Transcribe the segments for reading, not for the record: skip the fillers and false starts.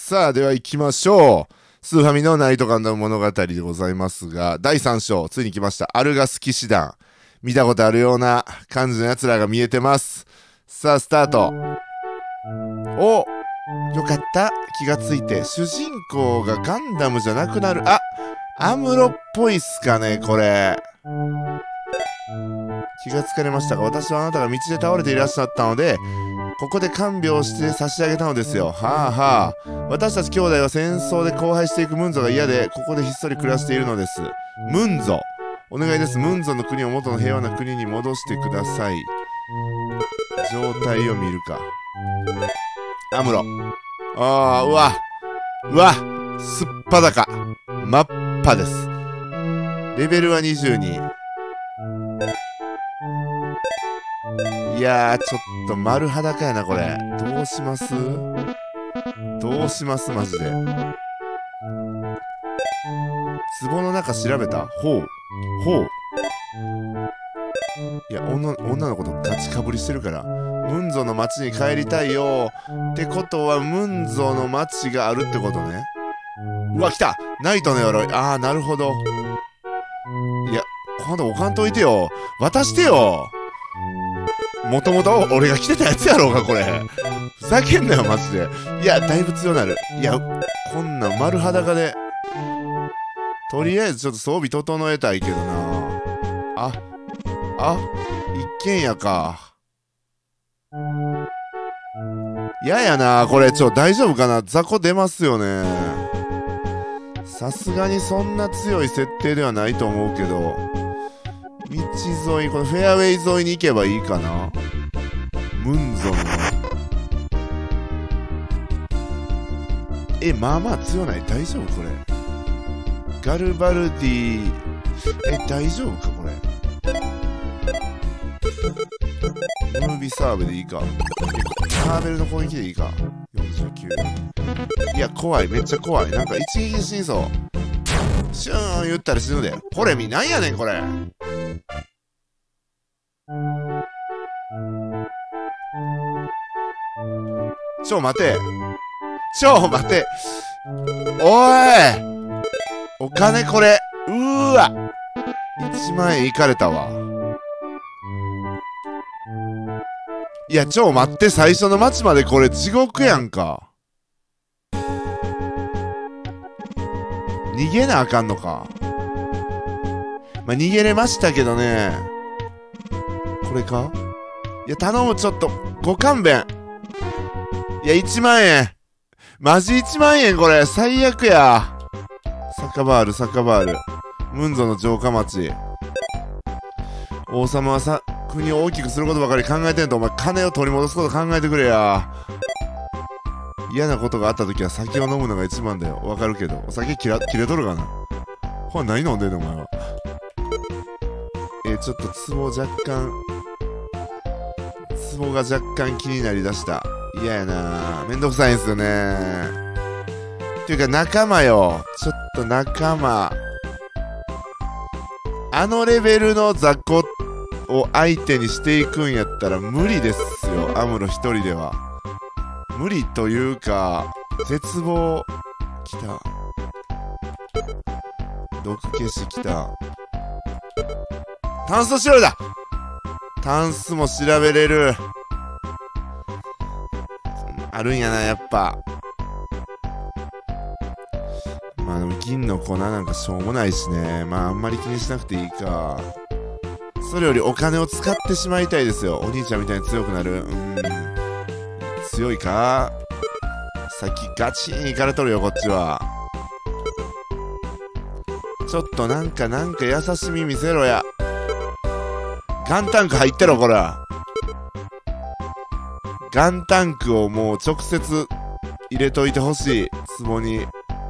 さあ、では行きましょう。スーファミのナイトガンダム物語でございますが、第3章、ついに来ました。アルガス騎士団。見たことあるような感じの奴らが見えてます。さあ、スタート。お、よかった。気がついて。主人公がガンダムじゃなくなる。あ、アムロっぽいっすかね、これ。気がつかれましたが、私はあなたが道で倒れていらっしゃったので、ここで看病して差し上げたのですよ。はあはあ。私たち兄弟は戦争で荒廃していくムンゾが嫌で、ここでひっそり暮らしているのです。ムンゾ。お願いです。ムンゾの国を元の平和な国に戻してください。状態を見るか。アムロ。ああ、うわ。うわ。すっぱだか。真っぱです。レベルは22。いやー、ちょっと丸裸やな、これ。どうします？どうしますマジで。壺の中調べた？ほう。ほう。いや、女の子とガチかぶりしてるから。ムンゾの町に帰りたいよ。ってことは、ムンゾの町があるってことね。うわ、来た！ナイトの鎧。あー、なるほど。いや、今度おかんといてよ。渡してよ。もともと俺が着てたやつやろうか、これ。ふざけんなよ、マジで。いや、だいぶ強なる。いや、こんなん丸裸で。とりあえずちょっと装備整えたいけどな。あ、一軒家か。嫌やな、これ。大丈夫かな？雑魚出ますよね。さすがにそんな強い設定ではないと思うけど。道沿い、このフェアウェイ沿いに行けばいいかな。ムンゾンの。まあまあ強ない？大丈夫これ。ガルバルディ。大丈夫かこれ。ムービーサーベでいいか。サーベルの攻撃でいいか。49。いや、怖い。めっちゃ怖い。なんか一撃で死にそう。シューン言ったら死ぬで。これなんやねんこれ。待て。待て。おい！お金これ。うーわ。1万円いかれたわ。いや、待って。最初の街までこれ地獄やんか。逃げなあかんのか。まあ、逃げれましたけどね。これか？いや、頼む、ちょっと。ご勘弁。いや、1万円。マジ1万円これ。最悪や。サカバール。ムンゾの城下町。王様は国を大きくすることばかり考えてんと、お前金を取り戻すこと考えてくれや。嫌なことがあった時は酒を飲むのが一番だよ。わかるけど。お酒切れとるかな。ほら、何飲んでんのお前は。ちょっと壺が若干気になりだした。嫌やな。めんどくさいんすよね。っていうか仲間よ。ちょっと仲間。あのレベルの雑魚を相手にしていくんやったら無理ですよ。アムロ一人では。無理というか、絶望。来た。毒消し来た。タンス調べだ！タンスも調べれる。あるんやな、やっぱ。まあでも銀の粉なんかしょうもないしね。まああんまり気にしなくていいか。それよりお金を使ってしまいたいですよ。お兄ちゃんみたいに強くなる。強いか？さっきガチンいかれとるよ、こっちは。ちょっとなんか優しみ見せろや。ガンタンク入ってろ、こら。ガンタンクをもう直接入れといてほしい。壺に。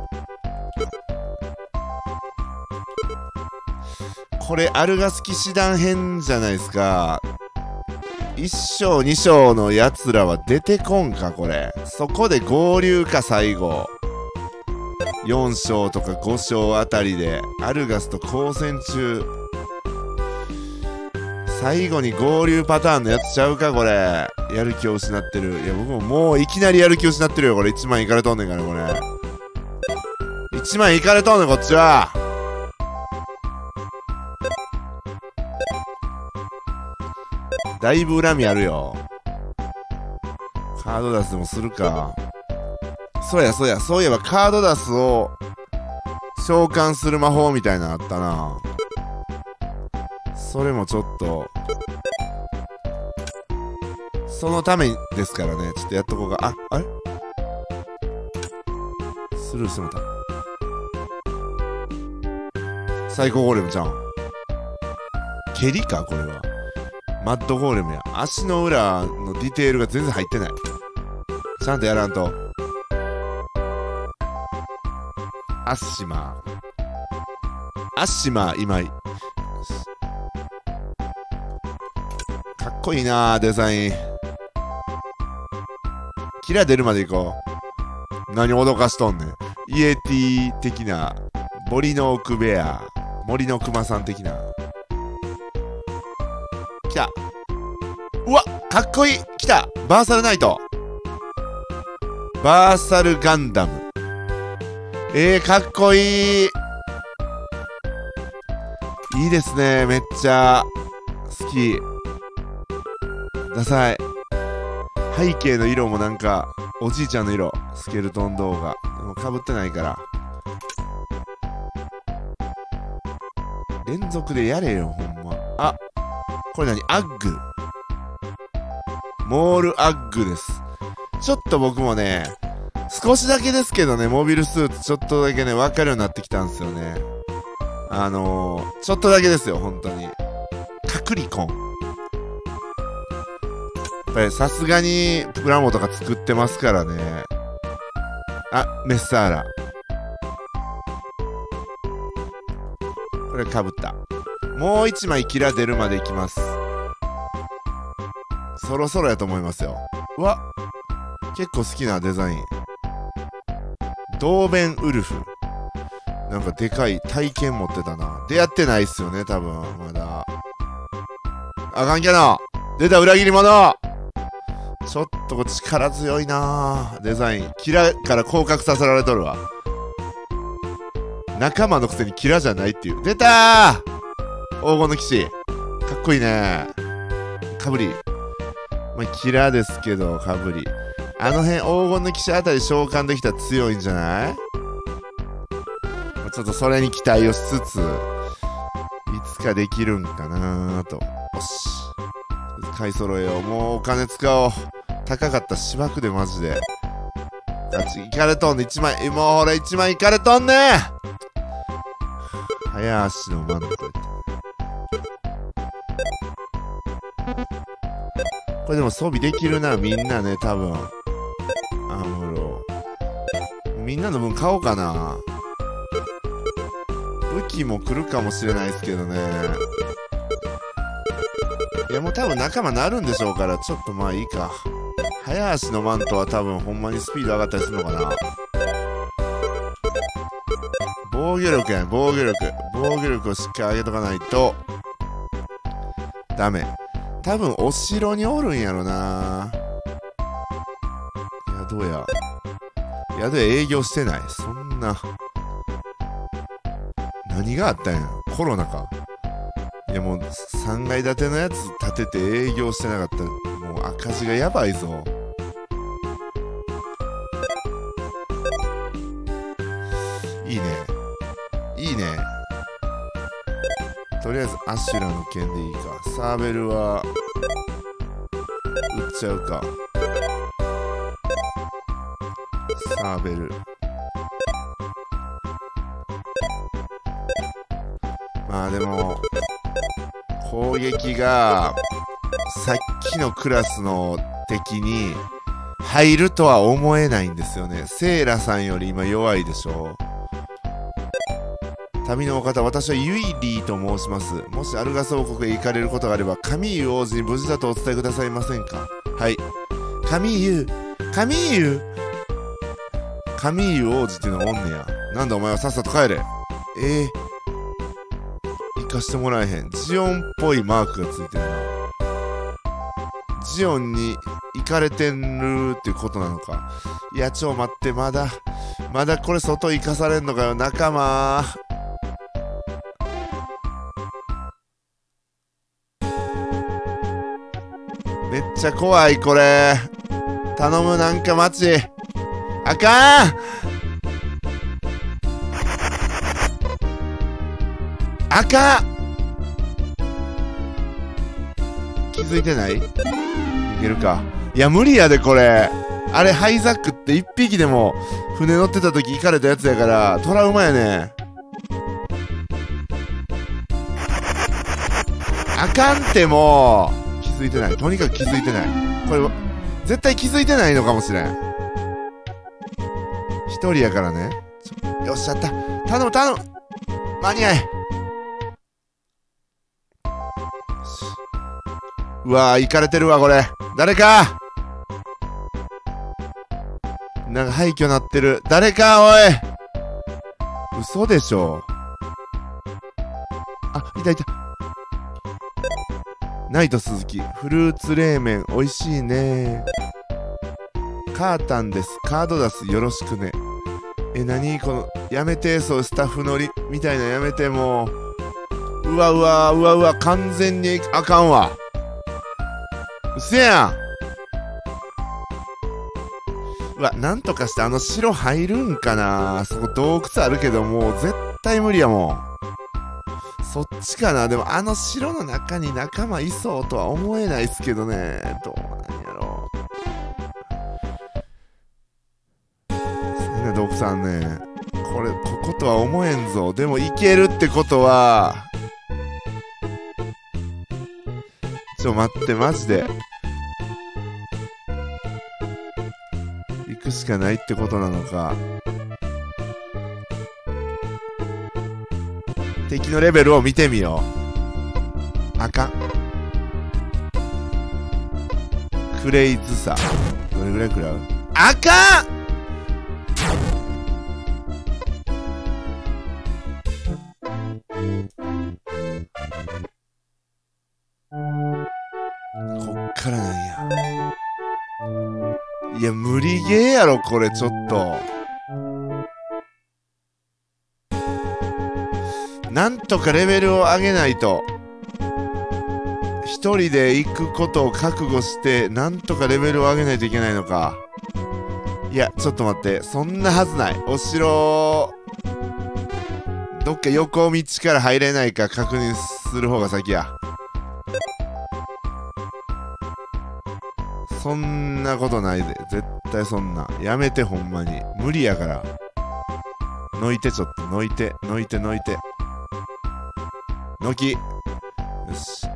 これ、アルガス騎士団編じゃないですか。1章2章のやつらは出てこんか、これ。そこで合流か、最後。4章とか5章あたりで、アルガスと交戦中。最後に合流パターンのやつちゃうか、これ。 やる気を失ってる。いや、僕ももういきなりやる気を失ってるよ。これ1万いかれとんねんから、これ。1万いかれとんねん、こっちは。だいぶ恨みあるよ。カードダスでもするか。そういえばカードダスを召喚する魔法みたいなのあったな。それもちょっと、そのためですからね。ちょっとやっとこうか。あれスルーしてもた。最高ゴーレムちゃん。蹴りかこれは。マッドゴーレムや。足の裏のディテールが全然入ってない。ちゃんとやらんと。アッシマー今井。かっこいいなデザイン。キラ出るまで行こう。何脅かしとんねん。イエティ的な、森の奥ベア、森の熊さん的な。来た。うわ、かっこいい。来た。バーサルナイト。バーサルガンダム。かっこいい。いいですね。めっちゃ好き。ダサい。背景の色もなんかおじいちゃんの色。スケルトン動画でもかぶってないから。連続でやれよほんま。あ、これ何？アッグ。モールアッグです。ちょっと僕もね、少しだけですけどね、モビルスーツちょっとだけね、わかるようになってきたんですよね。ちょっとだけですよ、本当に。カクリコン。やっぱりさすがにプラモとか作ってますからね。あ、メッサーラ。これかぶった。もう一枚キラ出るまでいきます。そろそろやと思いますよ。うわ、結構好きなデザイン。ドーベンウルフ。なんかでかい体験持ってたな。出会ってないっすよね、多分。まだ。あかんけど出た裏切り者。ちょっと力強いなデザイン。キラから降格させられとるわ。仲間のくせにキラじゃないっていう。出たー黄金の騎士。かっこいいね。かぶり。まあ、キラですけど、かぶり。あの辺、黄金の騎士あたり召喚できたら強いんじゃない？ちょっとそれに期待をしつつ、いつかできるんかなと。よし。買い揃えよう。もうお金使おう。高かった芝生でマジで。いかれとんねん。1枚。もうほら1枚いかれとんねん。早足のマント。これでも装備できるな、みんなね、多分。アムロ。みんなの分買おうかな。武器も来るかもしれないですけどね。いやもう多分仲間なるんでしょうから、ちょっとまあいいか。早足のマントは多分ほんまにスピード上がったりするのかな。防御力やね、防御力。防御力をしっかり上げとかないとダメ。多分お城におるんやろな。宿屋。宿屋営業してない。そんな。何があったんや。コロナか。いやもう3階建てのやつ建てて営業してなかったらもう赤字がやばいぞ。いいね。いいね。とりあえずアシュラの剣でいいか。サーベルは売っちゃうか。サーベル。まあでも攻撃がさっきのクラスの敵に入るとは思えないんですよね。セイラさんより今弱いでしょ。旅のお方、私はユイリーと申します。もしアルガス王国へ行かれることがあれば、カミーユ王子に無事だとお伝えくださいませんか？はい。カミーユ王子っていうのがおんねや。なんだお前はさっさと帰れ。行かしてもらえへん。ジオンっぽいマークがついてるな。ジオンに行かれてるっていうことなのか。いや、待って、まだこれ外行かされんのかよ、仲間。めっちゃ怖い、これ。頼む、なんか待ち。あかん。あかん。気づいてない？いけるか。いや、無理やで、これ。あれ、ハイザックって一匹でも船乗ってた時行かれたやつやから、トラウマやね。あかんってもう。気づいてない。とにかく気づいてない。これ、絶対気づいてないのかもしれん。一人やからね。よっしゃった。頼む。間に合え。うわー、行かれてるわ、これ。誰かなんか廃墟なってる。誰か、おい。嘘でしょ。あ、いた。ナイト鈴木。フルーツ冷麺、美味しいね。カータンです。カード出す。よろしくね。何この、やめて、そう、スタッフ乗り、みたいなやめて、もう。うわ、完全にあかんわ。うせやん。うわ、なんとかしてあの城入るんかな。そこ洞窟あるけど、もう絶対無理やもん。そっちかな。でもあの城の中に仲間いそうとは思えないっすけどね。どうなんやろう。そんな洞窟あんね。これ、こことは思えんぞ。でも行けるってことは、待って、マジで。行くしかないってことなのか。敵のレベルを見てみよう。あかん。クレイズさ。どれぐらい食らう？あかん！こっからなんや。いや、無理ゲーやろ、これ、ちょっと。なんとかレベルを上げないと。一人で行くことを覚悟して、なんとかレベルを上げないといけないのか。いや、ちょっと待って。そんなはずない。お城、どっか横道から入れないか確認する方が先や。そんなことないで。絶対そんな。やめて、ほんまに。無理やから。のいて、ちょっと。のいて。のき。よし。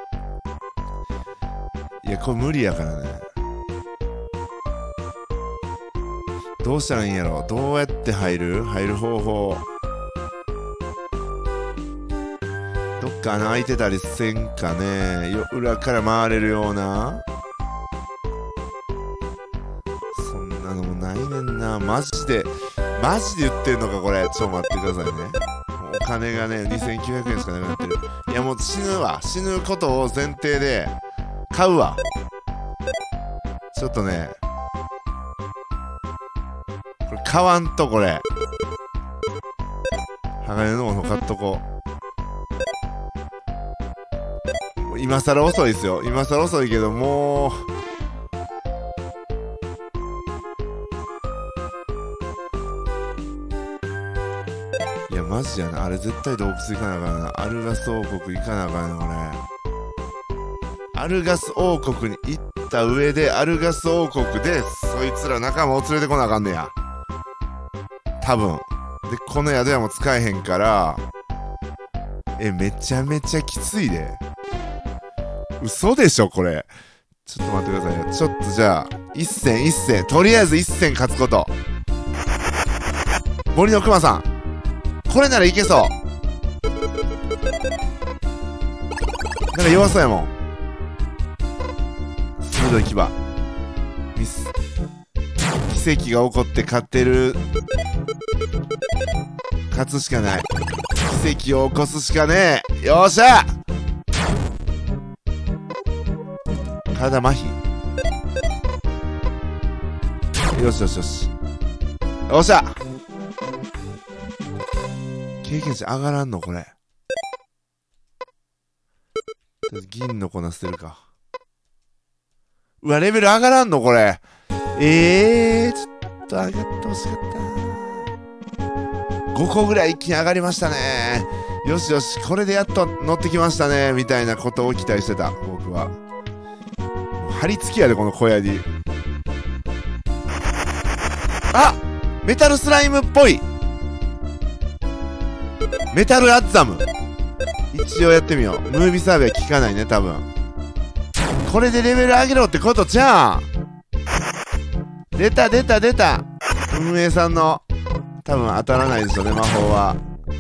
いや、これ無理やからね。どうしたらいいんやろ。どうやって入る方法。どっか穴開いてたりせんかね。裏から回れるような。そんなのもないねんな。マジで言ってんのか、これ。ちょっと待ってくださいね。お金がね、2900円しかなくなってる。いや、もう死ぬわ。死ぬことを前提で、買うわ。ちょっとね、これ買わんと、これ。鋼のもの買っとこう。今更遅いですよ。今更遅いけど、もう、いや、マジやな。あれ絶対洞窟行かなあかんな。アルガス王国行かなあかんね、これ。アルガス王国に行った上で、アルガス王国で、そいつら仲間を連れてこなあかんねや。多分。で、この宿屋も使えへんから、めちゃめちゃきついで。嘘でしょ、これ。ちょっと待ってくださいよ。ちょっとじゃあ、一戦。とりあえず一戦勝つこと。森の熊さん。これならいけそう。なんか弱そうやもん。鋭い牙。奇跡が起こって勝ってる。勝つしかない。奇跡を起こすしかねえ。よっしゃ！体麻痺。 よしよしよし。よっしゃ。経験値上がらんのこれ。銀の粉捨てるか。うわ、レベル上がらんのこれ。ちょっと上がってほしかった。5個ぐらい一気に上がりましたね。よしよし、これでやっと乗ってきましたね。みたいなことを期待してた、僕は。張り付きやで、この小屋に。あ、メタルスライムっぽい。メタルアッザム。一応やってみよう。ムービーサーベイは効かないね、多分。これでレベル上げろってことじゃん。出た出た出た。運営さんの多分当たらないですよね、魔法は。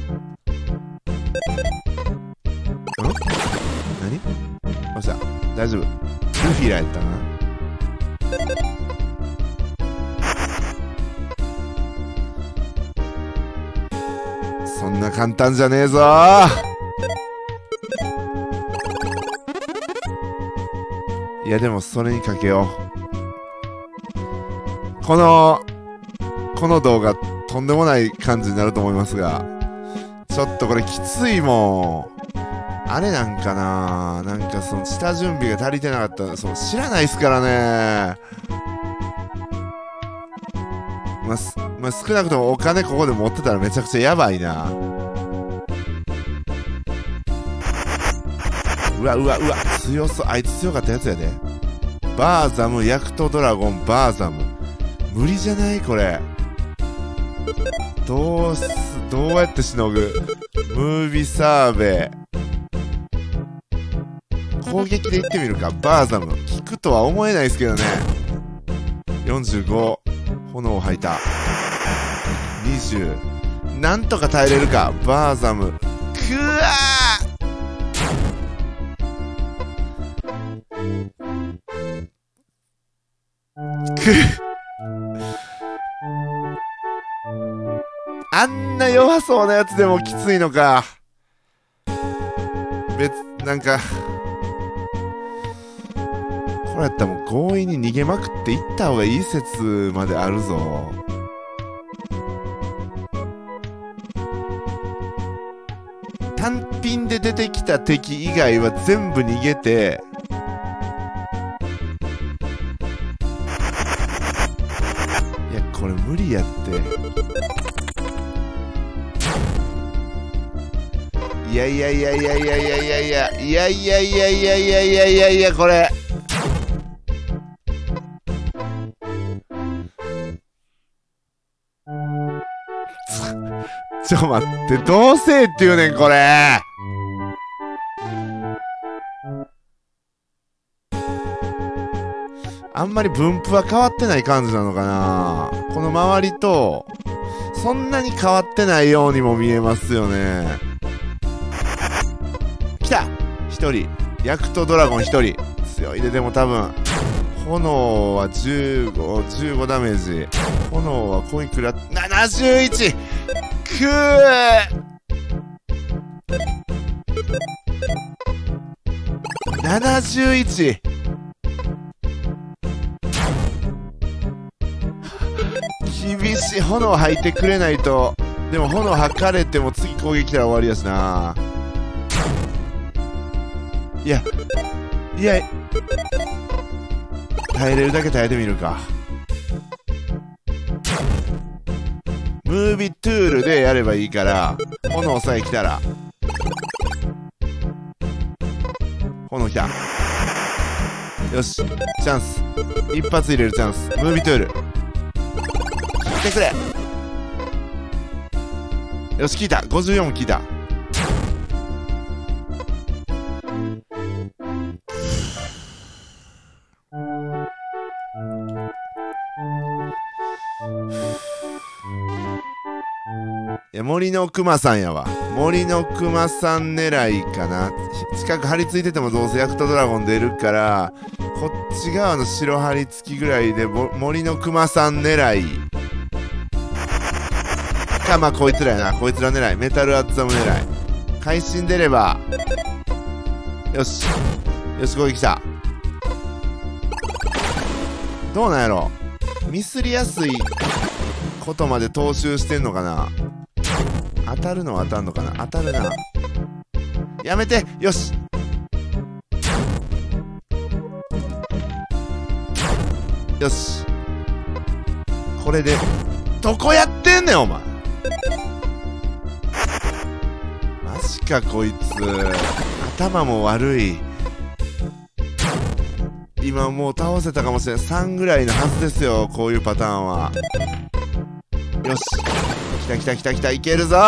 何？よっしゃ、大丈夫。ルフィラやったな。そんな簡単じゃねえぞー。いやでもそれにかけよう。この動画とんでもない感じになると思いますが、ちょっとこれきついもん。あれなんかな、なんかその下準備が足りてなかった、その知らないっすからね。まあ、少なくともお金ここで持ってたらめちゃくちゃやばいな。うわうわうわ、強そう。あいつ強かったやつやで。バーザム、ヤクトドラゴン、バーザム。無理じゃないこれ。どうやってしのぐ？ムービーサーベイ。攻撃でいってみるか。バーザム。効くとは思えないですけどね。45。炎を吐いた。20。なんとか耐えれるか。バーザム。くわーあんな弱そうなやつでもきついのか。なんかこれやったらもう強引に逃げまくっていった方がいい説まであるぞ。単品で出てきた敵以外は全部逃げて、いやこれ無理やって。いやいやいやいやいやいやいやいやいやいやいやいやいやいやいやいや、これちょ待って、どうせって言うねんこれ。あんまり分布は変わってない感じなのかな。この周りとそんなに変わってないようにも見えますよね。来た1人、ヤクトドラゴン1人強いで。でも多分炎は15ダメージ。炎はこいくら71。くー71。厳しい。炎吐いてくれないと。でも炎吐かれても次攻撃来たら終わりやしな。いや耐えれるだけ耐えてみるか。ムービートゥールでやればいいから、炎さえ来たら。炎来た。よし、チャンス。一発入れるチャンス。ムービートゥール来てくれ。よし、効いた。54も効いた。いや、森のくまさんやわ。森のくまさん狙いかな。近く張り付いててもどうせヤクトドラゴン出るから、こっち側の白張り付きぐらいで森のくまさん狙いか。まあこいつらやな。こいつら狙い。メタルアッザム狙い。会心出れば。よしよし、攻撃来た。どうなんやろ。 ミスりやすいことまで踏襲してんのかな。当たるのは当たんのかな。当たるな。やめて。よし。よし。これでどこやってんねんお前。マジかこいつ。頭も悪い。今もう倒せたかもしれない。3ぐらいのはずですよ、こういうパターンは。よし。来た来た来た来た。いけるぞ。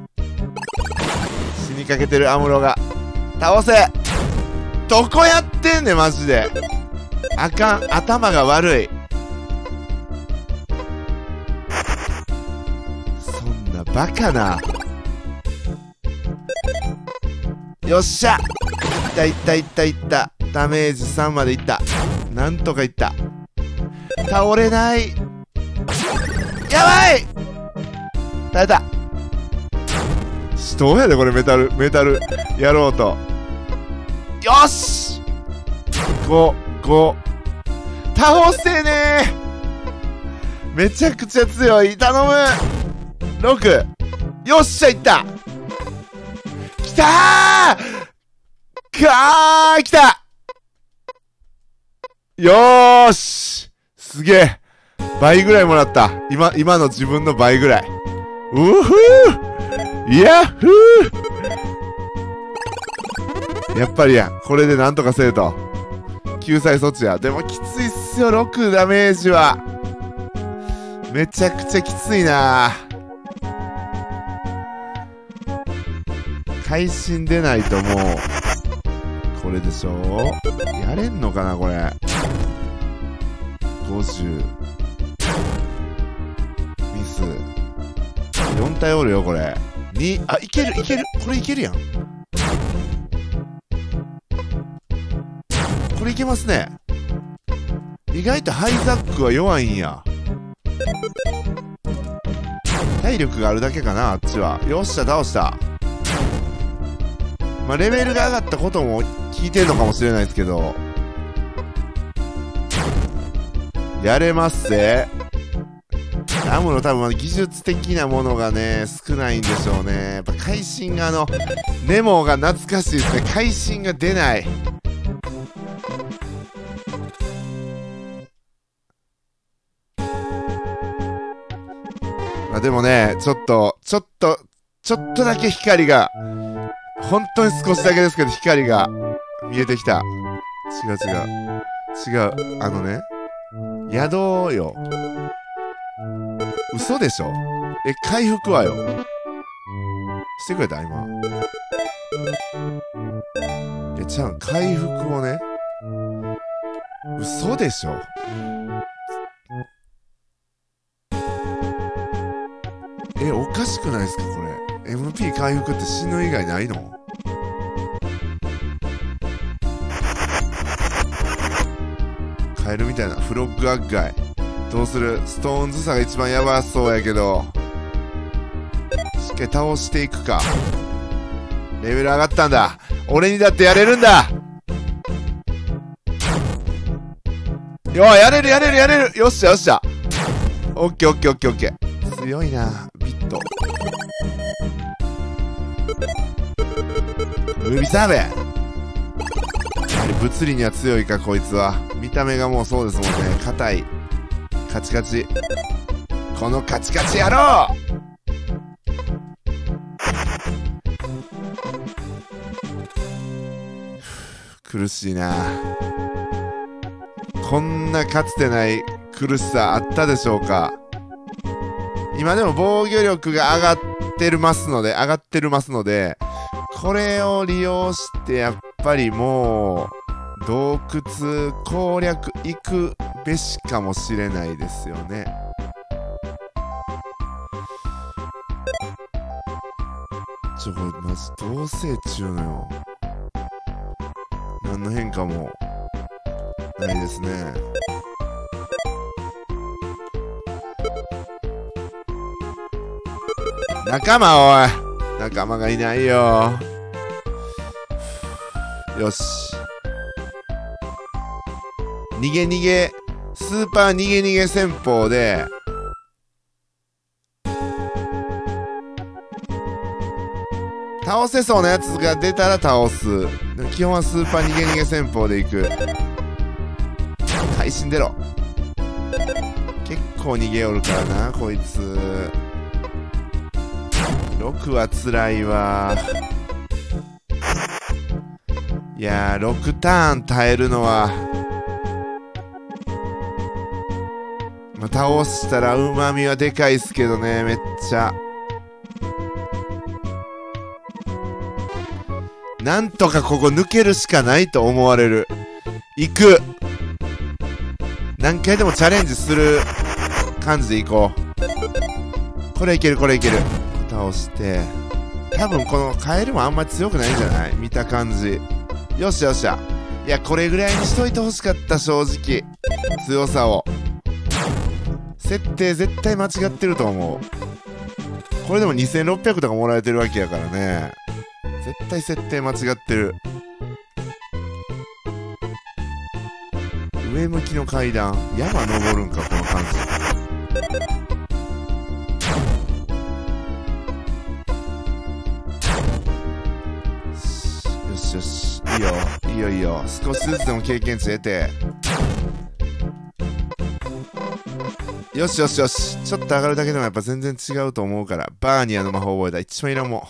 死にかけてるアムロが。倒せ。どこやってんねんマジで。あかん。頭が悪い。そんなバカな。よっしゃ。いったいったいったいった。ダメージ3までいった。なんとかいった。倒れない。やばい。耐えた。死闘やでこれ。メタルやろうと。よし。5倒せねー。めちゃくちゃ強い。頼む。6。よっしゃいった。きたー。来た。よーし。すげえ。倍ぐらいもらった。今の自分の倍ぐらい。うふー。ヤッフー。やっぱりや。これでなんとかせえと。救済措置や。でもきついっすよ。6ダメージは。めちゃくちゃきついな。会心出ないともう。これでしょ。やれんのかなこれ。50。ミス。4体おるよこれ。2。あ、いける。これいけるやん。これいけますね。意外とハイザックは弱いんや。体力があるだけかなあっちは。よっしゃ倒した。まあレベルが上がったことも聞いてんのかもしれないですけど、やれますぜ。アムロ多分技術的なものがね少ないんでしょうね。やっぱ会心がネモが懐かしいですね。会心が出ない。まあでもねちょっとだけ光が、本当に少しだけですけど光が見えてきた。違う。宿よ。嘘でしょ。回復はよ。してくれた今。ちゃう。回復をね。嘘でしょ。おかしくないですかこれ。MP 回復って死ぬ以外ないの？カエルみたいな。フロッグアッガイ。どうする？ストーンズ差が一番やばそうやけど、しっかり倒していくか。レベル上がったんだ。俺にだってやれるんだ。やれる。よっしゃ。オッケー。強いなビット。ムービーサーベ。やはり物理には強いかこいつは。見た目がもうそうですもんね。硬いカチカチ。このカチカチ野郎。苦しいな。こんなかつてない苦しさあったでしょうか。今でも防御力が上がってますので、これを利用してやっぱりもう洞窟攻略行くべしかもしれないですよね。これマジ同棲中のよ。何の変化もないですね。仲間がいないよ。よし。逃げスーパー逃げ逃げ戦法で、倒せそうなやつが出たら倒す。でも基本はスーパー逃げ逃げ戦法でいく。会心出ろ。結構逃げおるからなこいつ。6は辛いわ。いやー6ターン耐えるのは、まあ、倒したらうまみはでかいっすけどね。めっちゃなんとかここ抜けるしかないと思われる。行く。何回でもチャレンジする感じでいこう。これいけるこれいける。倒して、多分このカエルもあんまり強くないんじゃない？見た感じ。よっしゃよっしゃ。いやこれぐらいにしといてほしかった。正直強さを。設定絶対間違ってると思う。これでも2600とかもらえてるわけやからね。絶対設定間違ってる。上向きの階段、山登るんかこの感じ。よしよし、いいよいいよいいよ。少しずつでも経験値得て。よしよしよし。ちょっと上がるだけでもやっぱ全然違うと思うから。バーニアの魔法覚えた。一番いらんもん。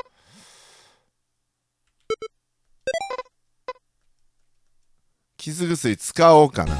傷薬使おうかな。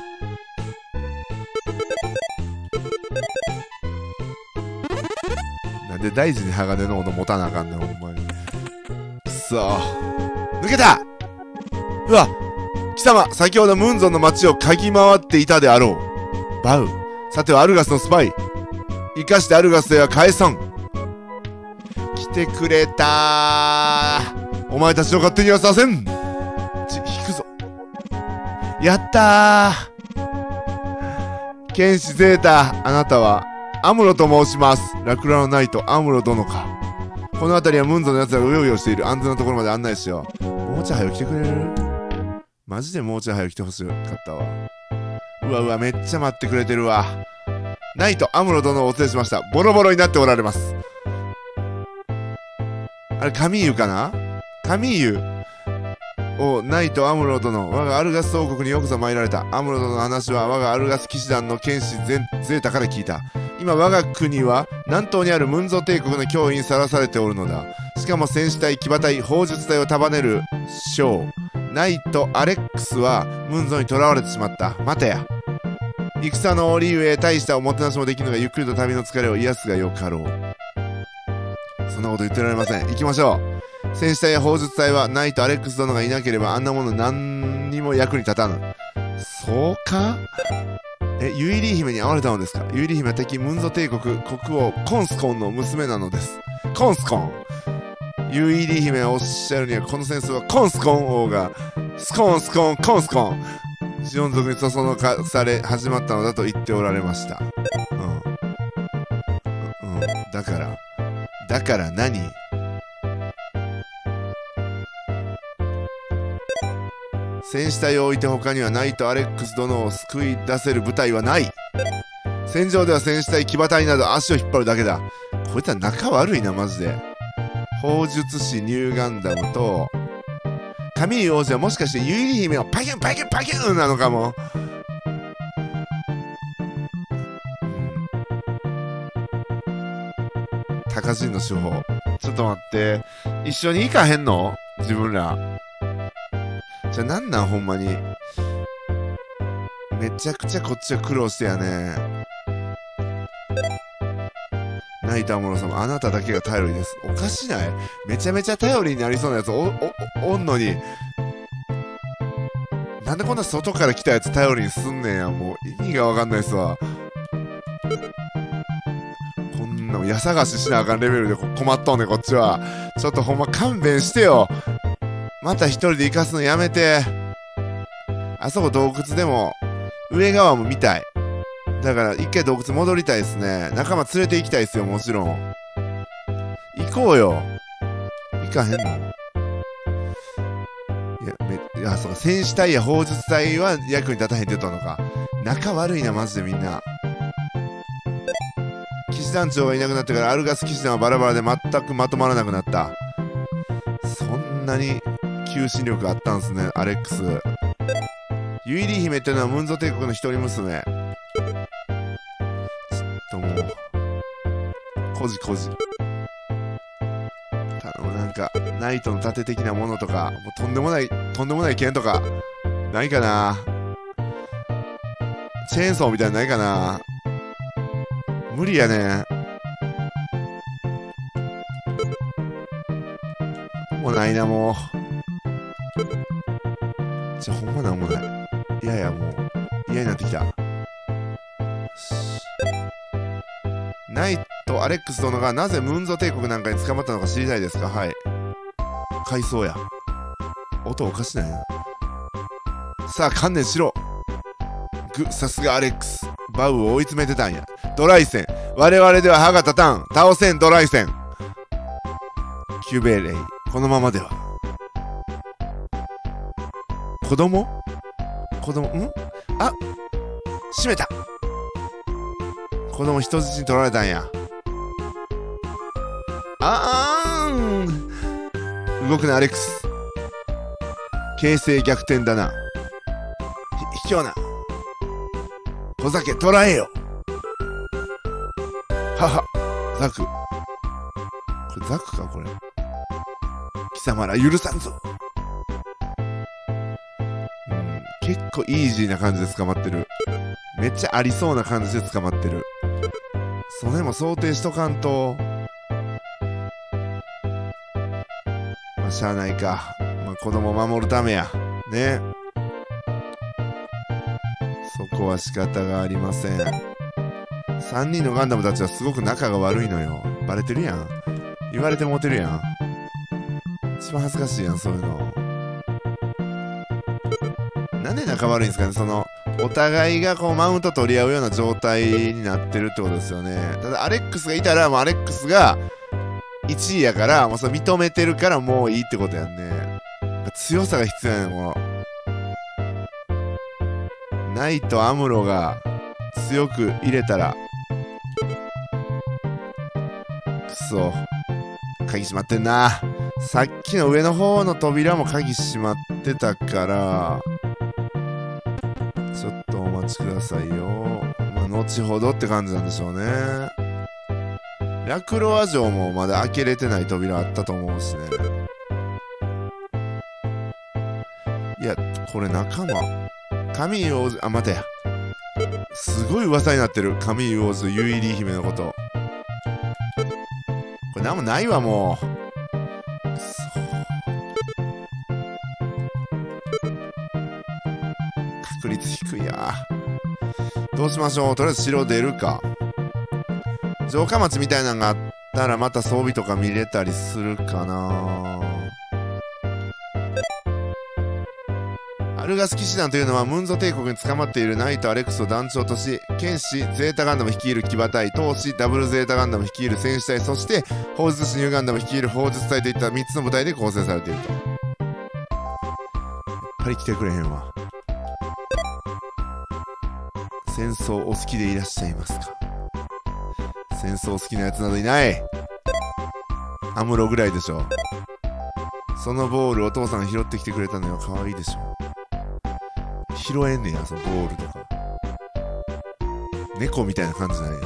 なんで大事に鋼の斧持たなあかんねんほんまに。くそー。抜けた。うわ、貴様先ほどムンゾンの町を嗅ぎ回っていたであろう。バウ、さてはアルガスのスパイ。生かしてアルガスでは返さん。来てくれたー。お前たちの勝手にはさせん。引くぞ。やったー。剣士ゼータ、あなたはアムロと申します。ラクラのナイトアムロ殿か。この辺りはムンゾのやつらがうようよしている。安全なところまで案内しよう。もうちょい早く来てくれる？マジでもうちょい早く来てほしかったわ。うわうわ、めっちゃ待ってくれてるわ。ナイトアムロ殿をお連れしました。ボロボロになっておられます。あれカミーユかな。カミーユおナイトアムロ殿、我がアルガス王国によくぞ参られた。アムロ殿の話は我がアルガス騎士団の剣士ゼータから聞いた。今我が国は南東にあるムンゾ帝国の脅威にさらされておるのだ。しかも戦士隊、騎馬隊、砲術隊を束ねる将ナイトアレックスはムンゾに囚われてしまった。待てや。戦の折ゆえ大したおもてなしもできぬが、ゆっくりと旅の疲れを癒すがよかろう。そんなこと言ってられません。行きましょう。戦士隊や砲術隊はナイトアレックス殿がいなければあんなもの何にも役に立たぬ。そうか。ユイリー姫に会われたのですか。ユイリー姫は敵ムンゾ帝国国王コンスコンの娘なのです。コンスコン。ユイリー姫がおっしゃるには、この戦争はコンスコン王がスコンスコンコンスコンジオン族にそそのかされ始まったのだと言っておられました。だから何。戦士隊を置いて他にはナイトアレックス殿を救い出せる部隊はない。戦場では戦士隊、騎馬隊など足を引っ張るだけだ。こいつは仲悪いなマジで。砲術師ニューガンダムとカミーユ王子はもしかしてユイリ姫はパキュンパキュンパキュンなのかも。高人の手法。ちょっと待って、一緒に行かへんの自分ら。じゃあなんなんほんまに。めちゃくちゃこっちは苦労してやね。ナイトアムロ様、あなただけが頼りです。おかしない？めちゃめちゃ頼りになりそうなやつおんのに、なんでこんな外から来たやつ頼りにすんねんや。もう意味がわかんないっすわ。こんな家探ししなあかんレベルで困っとんねんこっちは。ちょっとほんま勘弁してよ。また一人で行かすのやめて。あそこ洞窟でも上側も見たい。だから一回洞窟戻りたいですね。仲間連れて行きたいですよ、もちろん。行こうよ。行かへんの？いや、 いや、そうか、戦士隊や砲術隊は役に立たへんって言ったのか。仲悪いな、マジでみんな。騎士団長がいなくなってからアルガス騎士団はバラバラで全くまとまらなくなった。そんなに求心力あったんすね、アレックス。ユイリー姫っていうのはムンゾ帝国の一人娘。ちょっともう、こじこじ。頼む、なんか、ナイトの盾的なものとか、もうとんでもない剣とか、ないかな。チェーンソーみたいなのないかな。無理やね。もうないな、もう。ほんまなんもない。いやいや、もう、嫌になってきた。ナイト・アレックス殿がなぜムンゾ帝国なんかに捕まったのか知りたいですか？はい。回想や。音おかしないな。さあ、観念しろ。さすがアレックス。バウを追い詰めてたんや。ドライセン。我々では歯が立たん。倒せん、ドライセン。キュベレイ。このままでは。子供んあ、閉めた。子供人質に取られたんや。動くな、アレックス。形勢逆転だな。卑怯な。小酒、捕らえよ。はは、ザク。これザクか、これ。貴様ら許さんぞ。結構イージーな感じで捕まってる。めっちゃありそうな感じで捕まってる。それも想定しとかんと。まあ、しゃあないか。まあ、子供を守るためや。ね。そこは仕方がありません。3人のガンダムたちはすごく仲が悪いのよ。バレてるやん。言われてモテるやん。一番恥ずかしいやん、そういうの。なんで仲悪いんですかね。そのお互いがこうマウント取り合うような状態になってるってことですよね。ただアレックスがいたらもうアレックスが1位やから、もうそれ認めてるからもういいってことやんね。強さが必要やねん、このナイト・アムロが強く入れたら。くそ、鍵閉まってんな。さっきの上の方の扉も鍵閉まってたから、ちょっとお待ちくださいよ。まあ、後ほどって感じなんでしょうね。ラクロワ城もまだ開けれてない扉あったと思うしね。いや、これ仲間。カミー王子、あ、待てや。すごい噂になってる。カミー王子とユイリー姫のこと。これなんもないわ、もう。確率低いや。どうしましょう。とりあえず城出るか。城下町みたいなのがあったらまた装備とか見れたりするかな。アルガス騎士団というのはムンゾ帝国に捕まっているナイト・アレックスを団長とし、剣士ゼータガンダム率いる騎馬隊、闘士ダブルゼータガンダム率いる戦士隊、そして砲術師ニューガンダム率いる砲術隊といった3つの部隊で構成されていると。やっぱり来てくれへんわ。戦争お好きでいらっしゃいますか？戦争好きなやつなどいない。アムロぐらいでしょ。そのボールお父さんが拾ってきてくれたのよ。かわいいでしょ。拾えんねや、そのボールとか。猫みたいな感じなんや。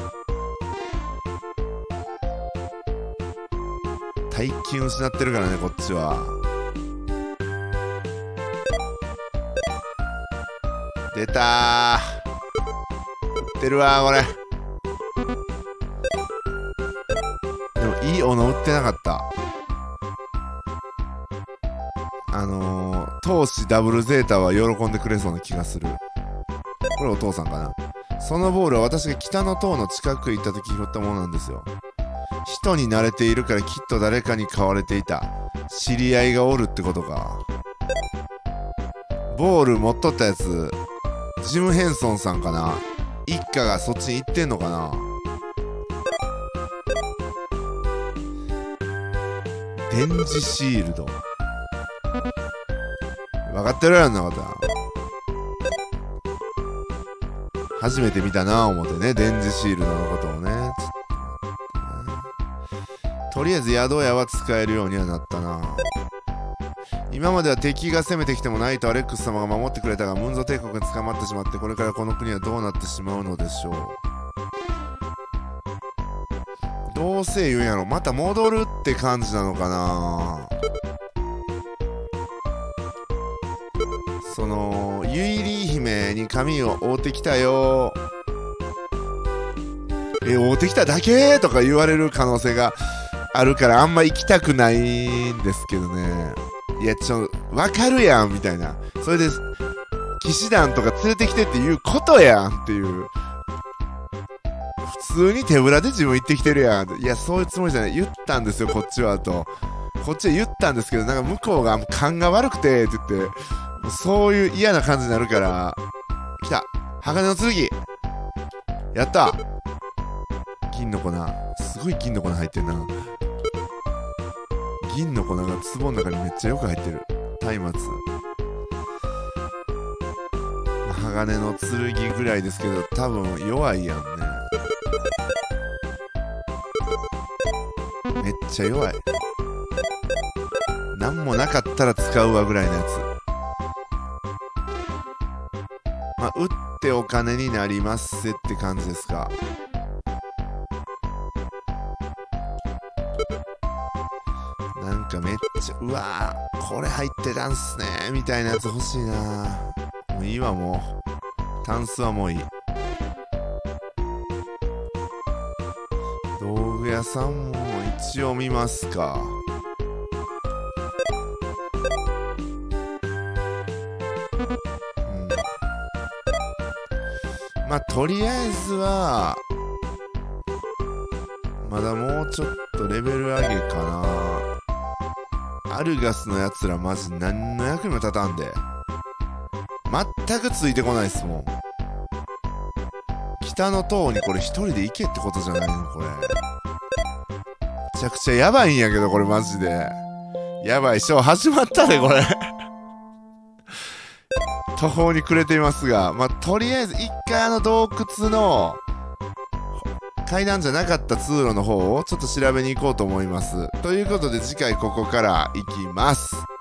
大金失ってるからね、こっちは。出たー。売ってるわー、これ。でもいい斧売ってなかった。闘士ダブルゼータは喜んでくれそうな気がする。これお父さんかな。そのボールは私が北の塔の近くへ行った時拾ったものなんですよ。人に慣れているからきっと誰かに買われていた。知り合いがおるってことか。ボール持っとったやつジム・ヘンソンさんかな。一家がそっちに行ってんのかな。電磁シールド。 分かってるやんなこと。初めて見たな思ってね、電磁シールドのことをね。とりあえず宿屋は使えるようにはなったな。今までは敵が攻めてきてもナイトアレックス様が守ってくれたが、ムンゾ帝国に捕まってしまって、これからこの国はどうなってしまうのでしょう。どうせ言うんやろ、また戻るって感じなのかな。そのユイリー姫に髪を覆ってきたよ、覆ってきただけとか言われる可能性があるからあんま行きたくないんですけどね。いやわかるやんみたいな、それで騎士団とか連れてきてっていうことやんっていう、普通に手ぶらで自分行ってきてるやん。いやそういうつもりじゃない、言ったんですよこっちはと、こっちは言ったんですけど、なんか向こうが勘が悪くてって言って、そういう嫌な感じになるから。来た鋼の剣、やった。銀の粉、すごい銀の粉入ってんな。銀の粉が壺の中にめっちゃよく入ってる。松明、鋼の剣ぐらいですけど多分弱いやんね。めっちゃ弱い。なんもなかったら使うわぐらいのやつ。まあ打ってお金になりますって感じですか。なんかめっちゃ、うわーこれ入ってたんすねみたいなやつ欲しいな。もういいわ、もうタンスはもういい。道具屋さんも一応見ますか。まあとりあえずはまだもうちょっとレベル上げかな。アルガスのやつらマジ何の役にも立たんで、全くついてこないっすもん。北の塔にこれ一人で行けってことじゃないのこれ。めちゃくちゃやばいんやけどこれマジでやばい。ショー始まったねこれ途方に暮れていますが、まあとりあえず一回洞窟の階段じゃなかった通路の方をちょっと調べに行こうと思います。ということで次回ここから行きます。